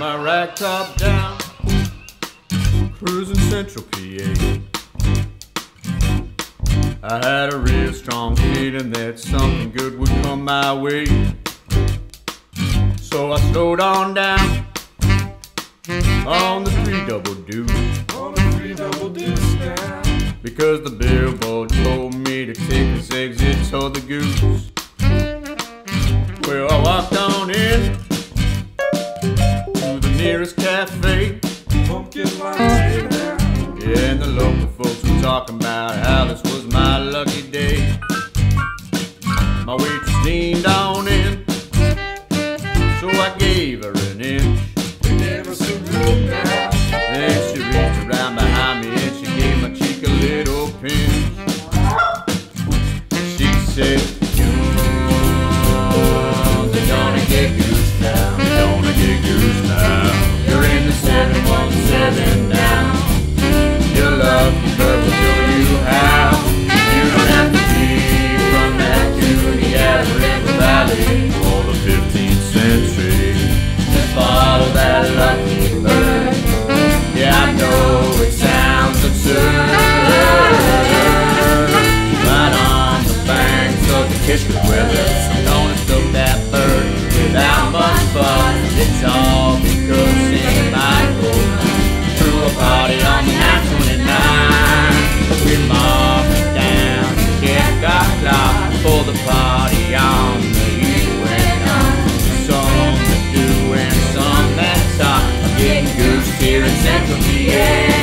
my rag top down, cruising Central PA. I had a real strong feeling that something good would come my way. So I slowed on down on the 3 double deuce. Because the billboard told me to take this exit toward the Goose. Well, I walked on in to the nearest cafe. Yeah, and the local folks were talking about how this was my lucky day. My waitress leaned on in, so I gave her an inch. Then she reached around behind me and she gave my cheek a little pinch. She said, "They're gonna get goose now, they're gonna get goose now. You're in the 717 now. You're lucky, but we'll show you how. You don't have to be from that puny River Valley or the 15th century. Just follow that lucky bird. Yeah, I know it sounds absurd. Right on the banks of the Kishka River, I'm gonna stoke that bird without much fuss. It's all because St. Michael threw a party on the night 29. We mobbed it down and Jeff got locked for the party on the east went on. Some that do and some that talk. I'm getting goose here in Central PA.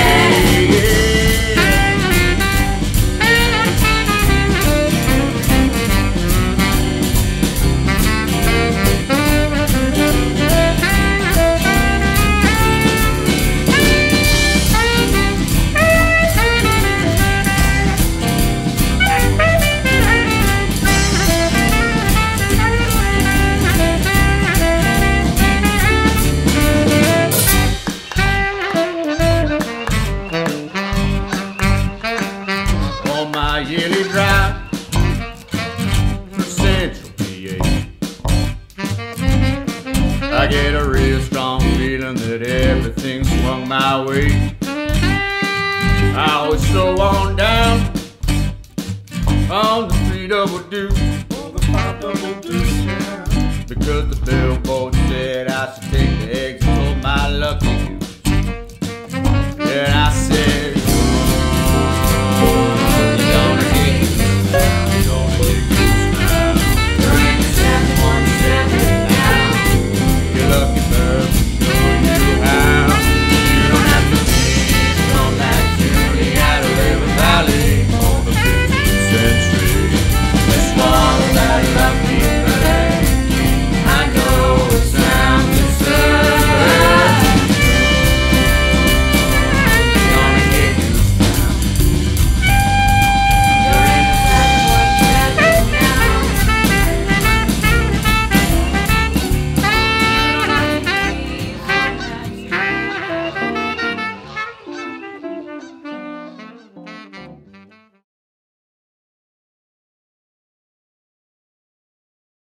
My yearly drive through Central PA, I get a real strong feeling that everything swung my way. I always slow on down on the 3 double deuce, because the billboard said I should take the exit for my lucky goose. Yeah, and I